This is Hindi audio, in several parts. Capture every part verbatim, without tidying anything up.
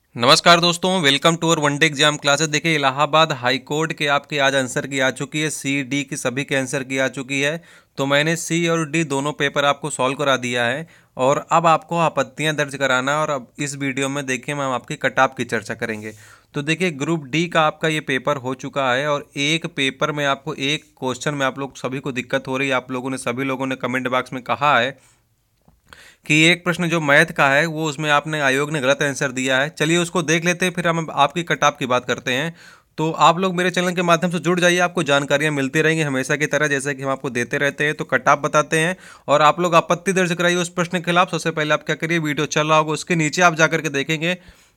नमस्कार दोस्तों, welcome to our one day exam classes. देखिए, इलाहाबाद हाई कोर्ट के आपके आज आंसर की आ चुकी है, सी डी की सभी के आंसर की आ चुकी है। तो मैंने सी और डी दोनों पेपर आपको सॉल्व करा दिया है और अब आपको आपत्तियां दर्ज कराना है। और अब इस वीडियो में देखिए हम आपकी कट-ऑफ की चर्चा करेंगे। तो देखिए, ग्रुप डी का आपका ये पेपर हो चुका है और एक पेपर में आपको एक क्वेश्चन में आप लोग सभी को दिक्कत हो रही है। आप लोगों ने सभी लोगों ने कमेंट बॉक्स में कहा है कि एक प्रश्न जो मैथ का है वो उसमें आपने आयोग ने गलत आंसर दिया है। चलिए उसको देख लेते हैं, फिर हम आपकी कट ऑफ की बात करते हैं। तो आप लोग मेरे चैनल के माध्यम से जुड़ जाइए, आपको जानकारियां मिलती रहेंगी हमेशा की तरह, जैसे कि हम आपको देते रहते हैं। तो कट ऑफ बताते हैं और आप लोग आपत्ति दर्ज कराइए उस प्रश्न के खिलाफ। सबसे पहले आप क्या करिए, वीडियो चल रहा होगा उसके नीचे आप जाकर के देखेंगे,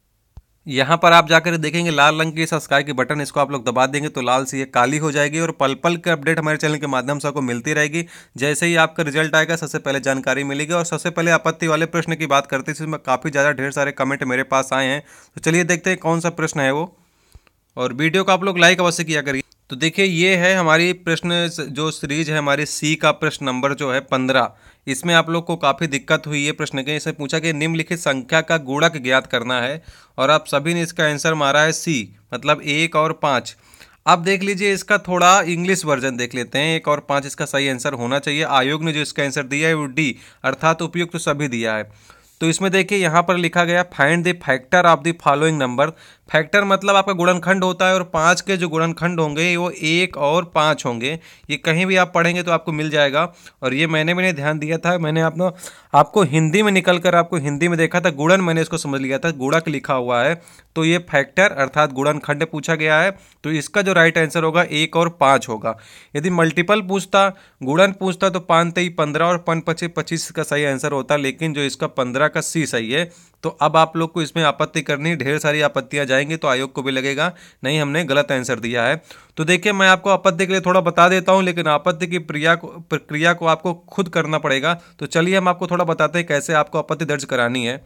यहाँ पर आप जाकर देखेंगे लाल रंग की सब्सक्राइब की बटन, इसको आप लोग दबा देंगे तो लाल सी ये काली हो जाएगी और पल पल की अपडेट हमारे चैनल के माध्यम से आपको मिलती रहेगी। जैसे ही आपका रिजल्ट आएगा सबसे पहले जानकारी मिलेगी। और सबसे पहले आपत्ति वाले प्रश्न की बात करते हैं, इसमें काफ़ी ज़्यादा ढेर सारे कमेंट मेरे पास आए हैं। तो चलिए देखते हैं कौन सा प्रश्न है वो, और वीडियो को आप लोग लाइक अवश्य किया करिए। तो देखिए, ये है हमारी प्रश्न जो सीरीज है हमारी सी का प्रश्न नंबर जो है पंद्रह। इसमें आप लोग को काफ़ी दिक्कत हुई है प्रश्न के। इसमें पूछा कि निम्नलिखित संख्या का गुणक ज्ञात करना है और आप सभी ने इसका आंसर मारा है सी, मतलब एक और पाँच। अब देख लीजिए, इसका थोड़ा इंग्लिश वर्जन देख लेते हैं। एक और पाँच इसका सही आंसर होना चाहिए। आयोग ने जो इसका आंसर दिया है वो डी, अर्थात उपयुक्त तो सभी दिया है। तो इसमें देखिए यहाँ पर लिखा गया find the factor of the following number. Factor मतलब आपका गुणनखंड होता है और पाँच के जो गुणनखंड होंगे वो एक और पाँच होंगे। ये कहीं भी आप पढ़ेंगे तो आपको मिल जाएगा। और ये मैंने मैंने ध्यान दिया था, मैंने अपना आपको हिंदी में निकल कर आपको हिंदी में देखा था, गुणन मैंने इसको समझ लिया था, गुणक लिखा हुआ है। तो ये फैक्टर अर्थात गुणनखंड पूछा गया है। तो इसका जो राइट आंसर होगा एक और पाँच होगा। यदि मल्टीपल पूछता, गुणन पूछता, तो पाँच तेई पंद्रह और पन पचे पच्चीस का सही आंसर होता, लेकिन जो इसका पंद्रह का सी सही है। तो अब आप लोग को इसमें आपत्ति करनी, ढेर सारी आपत्तियां जाएंगी तो आयोग को भी लगेगा नहीं हमने गलत आंसर दिया है। तो देखिए, मैं आपको आपत्ति के लिए थोड़ा बता देता हूं, लेकिन आपत्ति की प्रक्रिया को प्रक्रिया को आपको खुद करना पड़ेगा। तो चलिए हम आपको थोड़ा बताते हैं कैसे आपको आपत्ति दर्ज करानी है।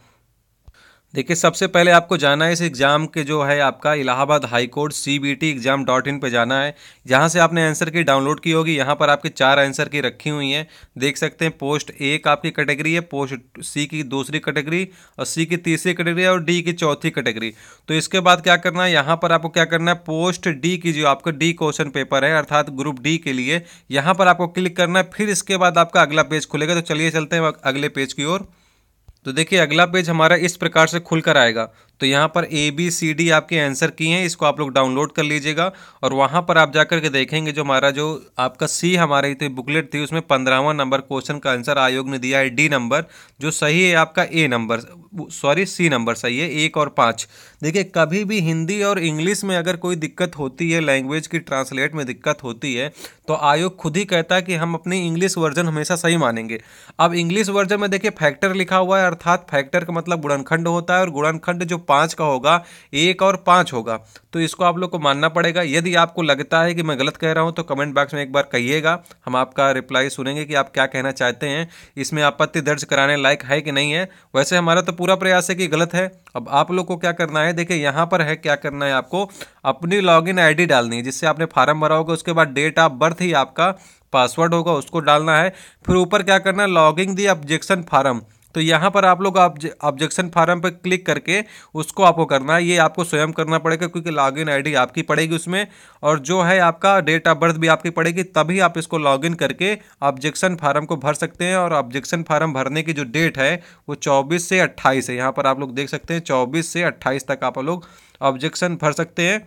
देखिए, सबसे पहले आपको जाना है इस एग्ज़ाम के जो है आपका Allahabad high court C B T exam dot in पर जाना है। जहाँ से आपने आंसर की डाउनलोड की होगी, यहाँ पर आपके चार आंसर की रखी हुई हैं, देख सकते हैं। पोस्ट एक आपकी कैटेगरी है, पोस्ट सी की दूसरी कैटेगरी और सी की तीसरी कैटेगरी और डी की चौथी कैटेगरी। तो इसके बाद क्या करना है, यहाँ पर आपको क्या करना है, पोस्ट डी की जो आपका डी क्वेश्चन पेपर है अर्थात ग्रुप डी के लिए, यहाँ पर आपको क्लिक करना है। फिर इसके बाद आपका अगला पेज खुलेगा। तो चलिए चलते हैं अगले पेज की ओर। तो देखिए, अगला पेज हमारा इस प्रकार से खुलकर आएगा। तो यहाँ पर ए बी सी डी आपके आंसर की हैं, इसको आप लोग डाउनलोड कर लीजिएगा। और वहाँ पर आप जाकर के देखेंगे जो हमारा जो आपका सी हमारी थी बुकलेट थी, उसमें पंद्रहवां नंबर क्वेश्चन का आंसर आयोग ने दिया है डी नंबर, जो सही है आपका A number, sorry C number सही है, एक और पाँच। देखिए, कभी भी हिंदी और इंग्लिश में अगर कोई दिक्कत होती है, लैंग्वेज की ट्रांसलेट में दिक्कत होती है, तो आयोग खुद ही कहता है कि हम अपनी इंग्लिश वर्जन हमेशा सही मानेंगे। अब इंग्लिश वर्जन में देखिए फैक्टर लिखा हुआ है, अर्थात फैक्टर का मतलब गुणनखंड होता है और गुणनखंड जो पाँच का होगा एक और पाँच होगा। तो इसको आप लोग को मानना पड़ेगा। यदि आपको लगता है कि मैं गलत कह रहा हूं तो कमेंट बॉक्स में एक बार कहिएगा, हम आपका रिप्लाई सुनेंगे कि आप क्या कहना चाहते हैं, इसमें आपत्ति दर्ज कराने लायक है कि नहीं है। वैसे हमारा तो पूरा प्रयास है कि गलत है। अब आप लोग को क्या करना है, देखिए यहाँ पर है क्या करना है, आपको अपनी लॉगिन आईडी डालनी है जिससे आपने फॉर्म भरा होगा। उसके बाद डेट ऑफ बर्थ ही आपका पासवर्ड होगा, उसको डालना है। फिर ऊपर क्या करना है, लॉगिंग दी ऑब्जेक्शन फार्म। तो यहाँ पर आप लोग ऑब्जेक्शन फार्म पर क्लिक करके उसको आपको करना है। ये आपको स्वयं करना पड़ेगा क्योंकि लॉगिन आईडी आपकी पड़ेगी उसमें, और जो है आपका डेट ऑफ बर्थ भी आपकी पड़ेगी, तभी आप इसको लॉगिन करके ऑब्जेक्शन फार्म को भर सकते हैं। और ऑब्जेक्शन फार्म भरने की जो डेट है वो चौबीस से अट्ठाईस है। यहाँ पर आप लोग देख सकते हैं चौबीस से अट्ठाईस तक आप लोग ऑब्जेक्शन भर सकते हैं।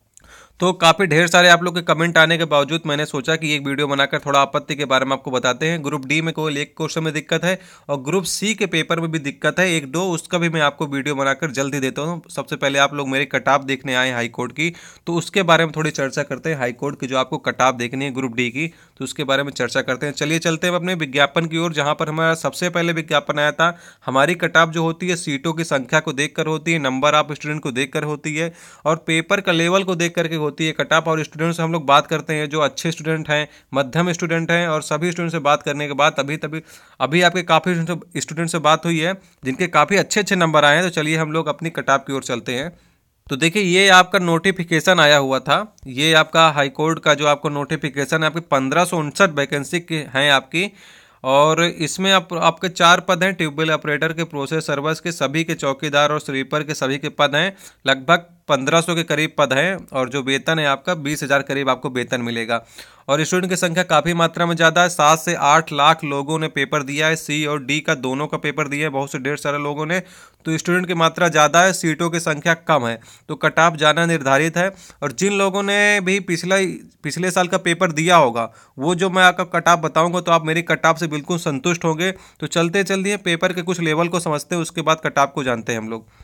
तो काफ़ी ढेर सारे आप लोग के कमेंट आने के बावजूद मैंने सोचा कि एक वीडियो बनाकर थोड़ा आपत्ति के बारे में आपको बताते हैं। ग्रुप डी में कोई एक क्वेश्चन में दिक्कत है और ग्रुप सी के पेपर में भी दिक्कत है एक दो, उसका भी मैं आपको वीडियो बनाकर जल्दी देता हूँ। सबसे पहले आप लोग मेरी कट-ऑफ देखने आए हाई कोर्ट की, तो उसके बारे में थोड़ी चर्चा करते हैं। हाई कोर्ट की जो आपको कट-ऑफ देखनी है ग्रुप डी की, तो उसके बारे में चर्चा करते हैं। चलिए चलते हैं अपने विज्ञापन की ओर, जहाँ पर हमारा सबसे पहले विज्ञापन आया था। हमारी कट-ऑफ जो होती है सीटों की संख्या को देखकर होती है, नंबर ऑफ स्टूडेंट को देखकर होती है और पेपर का लेवल को देख करके होती है कट-ऑफ। और स्टूडेंट से हम लोग बात करते हैं जो अच्छे स्टूडेंट हैं, मध्यम स्टूडेंट हैं, और सभी स्टूडेंट से बात करने के बाद अभी तभी अभी आपके काफ़ी स्टूडेंट से बात हुई है जिनके काफ़ी अच्छे अच्छे नंबर आए हैं। तो चलिए हम लोग अपनी कट-ऑफ की ओर चलते हैं। तो देखिए, ये आपका नोटिफिकेशन आया हुआ था, ये आपका हाई कोर्ट का जो आपको नोटिफिकेशन है, आपकी पंद्रह सौ उनसठ वैकेंसी की हैं आपकी। और इसमें आप आपके चार पद हैं, ट्यूबवेल ऑपरेटर के, प्रोसेस सर्वर्स के, सभी के चौकीदार और स्वीपर के सभी के पद हैं। लगभग पंद्रह सौ के करीब पद हैं और जो वेतन है आपका बीस हज़ार करीब आपको वेतन मिलेगा। और स्टूडेंट की संख्या काफ़ी मात्रा में ज़्यादा है, सात से आठ लाख लोगों ने पेपर दिया है। सी और डी का दोनों का पेपर दिया है, बहुत से ढेर सारे लोगों ने। तो स्टूडेंट की मात्रा ज़्यादा है, सीटों की संख्या कम है, तो कट ऑफ जाना निर्धारित है। और जिन लोगों ने भी पिछला पिछले साल का पेपर दिया होगा, वो जो मैं आपका कट ऑफ बताऊंगा तो आप मेरी कट ऑफ से बिल्कुल संतुष्ट होंगे। तो चलते चलते पेपर के कुछ लेवल को समझते हैं, उसके बाद कट ऑफ को जानते हैं हम लोग।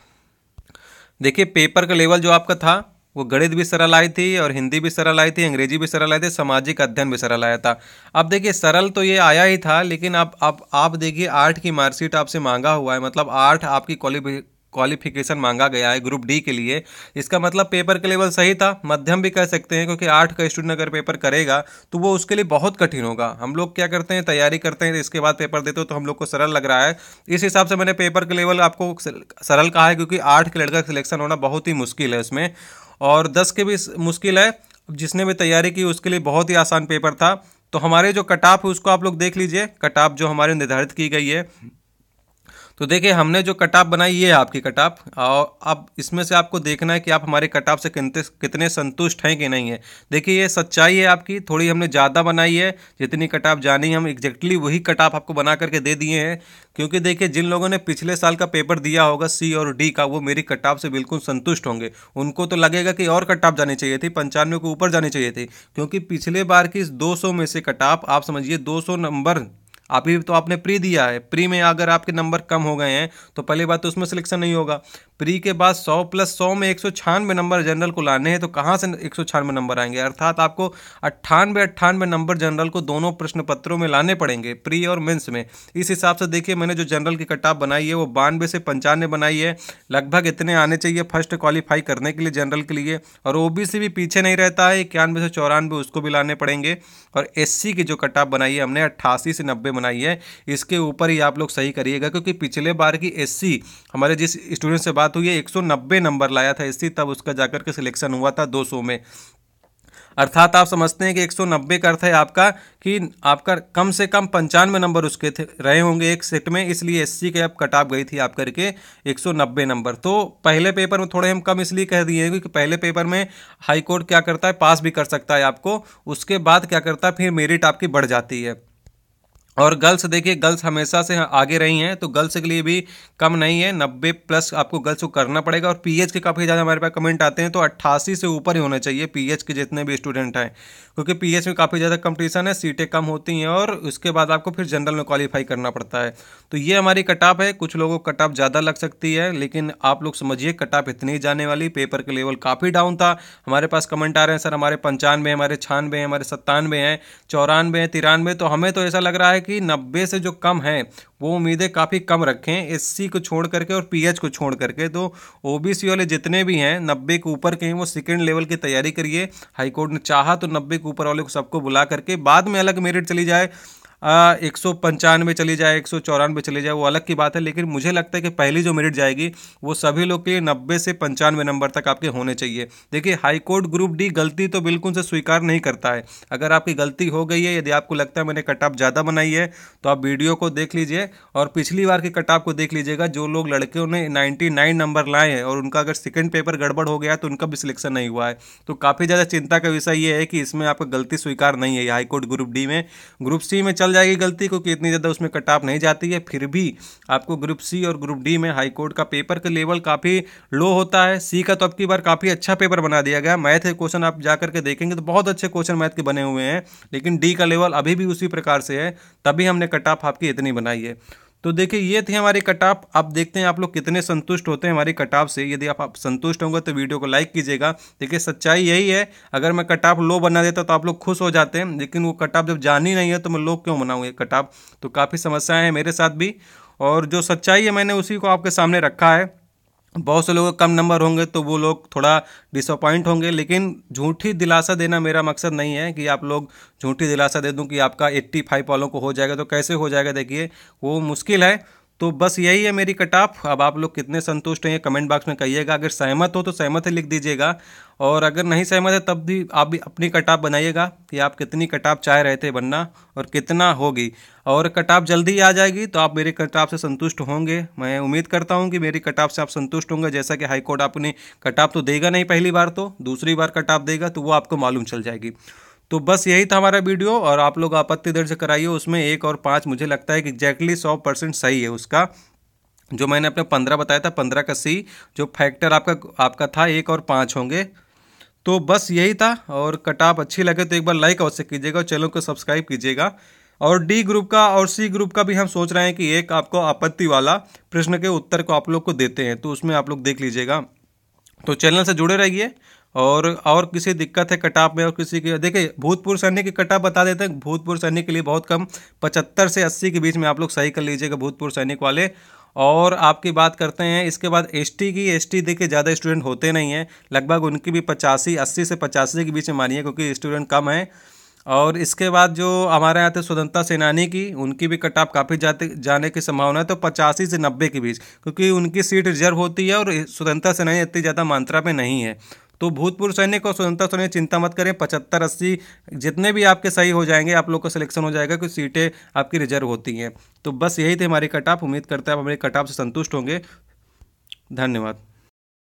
देखिए, पेपर का लेवल जो आपका था वो गणित भी सरल आई थी और हिंदी भी सरल आई थी, अंग्रेजी भी सरल आई थी, सामाजिक अध्ययन भी सरल आया था। अब देखिए, सरल तो ये आया ही था, लेकिन अब अब आप देखिए आठ की मार्कशीट आपसे मांगा हुआ है, मतलब आठ आपकी क्वालिफि क्वालिफिकेशन मांगा गया है ग्रुप डी के लिए। इसका मतलब पेपर का लेवल सही था, मध्यम भी कह सकते हैं, क्योंकि आठ का स्टूडेंट अगर पेपर करेगा तो वो उसके लिए बहुत कठिन होगा। हम लोग क्या करते हैं, तैयारी करते हैं, इसके बाद पेपर देते हो तो हम लोग को सरल लग रहा है। इस हिसाब से मैंने पेपर का लेवल आपको सरल कहा है, क्योंकि आठ के लड़का का सिलेक्शन होना बहुत ही मुश्किल है उसमें, और दस के भी मुश्किल है। जिसने भी तैयारी की उसके लिए बहुत ही आसान पेपर था। तो हमारे जो कट ऑफ है उसको आप लोग देख लीजिए, कट ऑफ जो हमारे निर्धारित की गई है। तो देखिए, हमने जो कट ऑफ बनाई ये है आपकी कट ऑफ, और अब इसमें से आपको देखना है कि आप हमारे कट ऑफ से कितने कितने संतुष्ट हैं कि नहीं है। देखिए, ये सच्चाई है आपकी, थोड़ी हमने ज़्यादा बनाई है, जितनी कट ऑफ जानी हम एग्जैक्टली वही कट ऑफ आपको बना करके दे दिए हैं। क्योंकि देखिए, जिन लोगों ने पिछले साल का पेपर दिया होगा सी और डी का, वो मेरी कट ऑफ से बिल्कुल संतुष्ट होंगे। उनको तो लगेगा कि और कट ऑफ जानी चाहिए थी, पंचानवे के ऊपर जानी चाहिए थी, क्योंकि पिछले बार की इस दो सौ में से कट ऑफ आप समझिए दो सौ नंबर अभी तो आपने प्री दिया है। प्री में अगर आपके नंबर कम हो गए हैं तो पहली बात तो उसमें सिलेक्शन नहीं होगा। प्री के बाद सौ प्लस सौ में एक सौ छियानवे नंबर जनरल को लाने हैं, तो कहाँ से एक सौ छियानवे नंबर आएंगे? अर्थात आपको अट्ठानवे अट्ठानवे नंबर जनरल को दोनों प्रश्न पत्रों में लाने पड़ेंगे, प्री और मेंस में। इस हिसाब से देखिए, मैंने जो जनरल की कट ऑफ बनाई है वो बानवे से पंचानवे बनाई है। लगभग इतने आने चाहिए फर्स्ट क्वालिफाई करने के लिए जनरल के लिए। और ओबीसी भी पीछे नहीं रहता है, इक्यानवे से चौरानवे उसको भी लाने पड़ेंगे। और एससी की जो कट ऑफ बनाई है हमने अट्ठासी से नब्बे बनाई है, इसके ऊपर ही आप लोग सही करिएगा, क्योंकि पिछले बार की एससी हमारे जिस स्टूडेंट से बात हुई है एक सौ नब्बे नंबर लाया था एससी, तब उसका जाकर के सिलेक्शन हुआ था दो सौ में। अर्थात आप समझते हैं कि एक सौ नब्बे का अर्थ है आपका कि आपका कम से कम पंचानवे नंबर उसके थे रहे होंगे एक सेट में, इसलिए एससी के अब कट ऑफ गई थी आप करके एक सौ नब्बे नंबर। तो पहले पेपर में थोड़े हम कम इसलिए कह दिए हैं क्योंकि पहले पेपर में हाई कोर्ट क्या करता है, पास भी कर सकता है आपको, उसके बाद क्या करता है फिर मेरिट आपकी बढ़ जाती है। और गर्ल्स देखिए, गर्ल्स हमेशा से आगे रही हैं, तो गर्ल्स के लिए भी कम नहीं है, नब्बे प्लस आपको गर्ल्स को करना पड़ेगा। और पीएच के काफ़ी ज़्यादा हमारे पास कमेंट आते हैं, तो अट्ठासी से ऊपर ही होने चाहिए पीएच के जितने भी स्टूडेंट हैं, क्योंकि पीएच में काफ़ी ज़्यादा कंपटीशन है, सीटें कम होती हैं और उसके बाद आपको फिर जनरल में क्वालिफाई करना पड़ता है। तो ये हमारी कट ऑफ है। कुछ लोगों को कट ऑफ ज़्यादा लग सकती है, लेकिन आप लोग समझिए कट ऑफ इतनी ही जाने वाली। पेपर के लेवल काफ़ी डाउन था, हमारे पास कमेंट आ रहे हैं सर हमारे पंचानवे, हमारे छियानवे हैं, हमारे सत्तानवे हैं, चौरानवे हैं, तिरानवे। तो हमें तो ऐसा लग रहा है कि नब्बे से जो कम है वो उम्मीदें काफ़ी कम रखें, एससी को छोड़ करके और पीएच को छोड़ करके। तो ओबीसी वाले जितने भी हैं नब्बे के ऊपर के हैं, वो सेकेंड लेवल की तैयारी करिए। हाईकोर्ट ने चाहा तो नब्बे के ऊपर वाले को सबको बुला करके बाद में अलग मेरिट चली जाए, एक सौ पंचानवे चली जाए, एक सौ चौरानवे चली जाए, वो अलग की बात है। लेकिन मुझे लगता है कि पहली जो मेरिट जाएगी वो सभी लोग के नब्बे से पंचानवे नंबर तक आपके होने चाहिए। देखिए, हाई कोर्ट ग्रुप डी गलती तो बिल्कुल से स्वीकार नहीं करता है। अगर आपकी गलती हो गई है, यदि आपको लगता है मैंने कट ऑफ ज़्यादा बनाई है, तो आप वीडियो को देख लीजिए और पिछली बार की कट ऑफ को देख लीजिएगा। जो लोग लड़कियों ने नाइन्टी नाइन नंबर लाए हैं और उनका अगर सेकेंड पेपर गड़बड़ हो गया तो उनका भी सिलेक्शन नहीं हुआ है। तो काफ़ी ज़्यादा चिंता का विषय ये है कि इसमें आपका गलती स्वीकार नहीं है हाई कोर्ट ग्रुप डी में। ग्रुप सी में चल जाएगी गलती, क्योंकि इतनी ज़्यादा उसमें कट ऑफ नहीं जाती है। फिर भी आपको ग्रुप सी और ग्रुप डी में हाई कोर्ट का पेपर का लेवल काफ़ी लो होता है। सी का तो अब की बार काफ़ी अच्छा पेपर बना दिया गया, मैथ के क्वेश्चन आप जा करके देखेंगे तो बहुत अच्छे क्वेश्चन मैथ के बने हुए हैं। लेकिन डी का लेवल अभी भी उसी प्रकार से है, तभी हमने कट ऑफ आपकी इतनी बनाई है। तो देखिए, ये थी हमारी कट ऑफ। अब देखते हैं आप लोग कितने संतुष्ट होते हैं हमारी कट ऑफ से। यदि आप, आप संतुष्ट होंगे तो वीडियो को लाइक कीजिएगा। देखिए, सच्चाई यही है, अगर मैं कट ऑफ लो बना देता तो आप लोग खुश हो जाते हैं, लेकिन वो कट ऑफ जब जानी नहीं है तो मैं लोग क्यों बनाऊँ ये कट ऑफ। तो काफ़ी समस्याएं हैं मेरे साथ भी, और जो सच्चाई है मैंने उसी को आपके सामने रखा है। बहुत से लोगों कम नंबर होंगे तो वो लोग थोड़ा डिसअपॉइंट होंगे, लेकिन झूठी दिलासा देना मेरा मकसद नहीं है कि आप लोग झूठी दिलासा दे दूं कि आपका पचासी वालों को हो जाएगा। तो कैसे हो जाएगा, देखिए वो मुश्किल है। तो बस यही है मेरी कट ऑफ। अब आप लोग कितने संतुष्ट हैं ये कमेंट बॉक्स में कहिएगा। अगर सहमत हो तो सहमत है लिख दीजिएगा, और अगर नहीं सहमत है तब भी आप भी अपनी कट ऑफ बनाइएगा कि आप कितनी कट ऑफ चाह रहे थे बनना और कितना होगी। और कट ऑफ जल्दी आ जाएगी तो आप मेरी कट ऑफ से संतुष्ट होंगे। मैं उम्मीद करता हूं कि मेरी कट ऑफ से आप संतुष्ट होंगे, जैसा कि हाई कोर्ट अपनी कट ऑफ तो देगा नहीं पहली बार, तो दूसरी बार कट ऑफ देगा तो वो आपको मालूम चल जाएगी। तो बस यही था हमारा वीडियो, और आप लोग आपत्ति दर्ज कराइए उसमें। एक और पाँच मुझे लगता है कि एग्जैक्टली सौ परसेंट सही है उसका, जो मैंने अपने पंद्रह बताया था, पंद्रह का सी जो फैक्टर आपका आपका था, एक और पाँच होंगे। तो बस यही था, और कट ऑफ अच्छी लगे तो एक बार लाइक अवश्य कीजिएगा और चैनल को सब्सक्राइब कीजिएगा। और डी ग्रुप का और सी ग्रुप का भी हम सोच रहे हैं कि एक आपको आपत्ति वाला प्रश्न के उत्तर को आप लोग को देते हैं, तो उसमें आप लोग देख लीजिएगा। तो चैनल से जुड़े रहिए। और और किसी दिक्कत है कटाप में और किसी की, देखिए भूतपूर्व सैनिक की कटाप बता देते हैं। भूतपूर्व सैनिक के लिए बहुत कम, पचहत्तर से अस्सी के बीच में आप लोग सही कर लीजिएगा भूतपूर्व सैनिक वाले। और आपकी बात करते हैं इसके बाद एसटी की। एसटी देखिए ज़्यादा स्टूडेंट होते नहीं हैं, लगभग उनकी भी पचासी अस्सी से पचासी के बीच में मानिए, क्योंकि स्टूडेंट कम है। और इसके बाद जो हमारे यहाँ थे स्वतंत्रता सेनानी की, उनकी भी कटाप काफ़ी जाते जाने की संभावना है, तो पचासी से नब्बे के बीच, क्योंकि उनकी सीट रिजर्व होती है और स्वतंत्रता सेनानी इतनी ज़्यादा मात्रा में नहीं है। तो भूतपूर्व सैनिक और स्वतंत्रता सैनिक चिंता मत करें, पचहत्तर अस्सी जितने भी आपके सही हो जाएंगे, आप लोग का सिलेक्शन हो जाएगा, कुछ सीटें आपकी रिजर्व होती हैं। तो बस यही थी हमारी कटाप। उम्मीद करता है आप हमारी कटाप से संतुष्ट होंगे। धन्यवाद।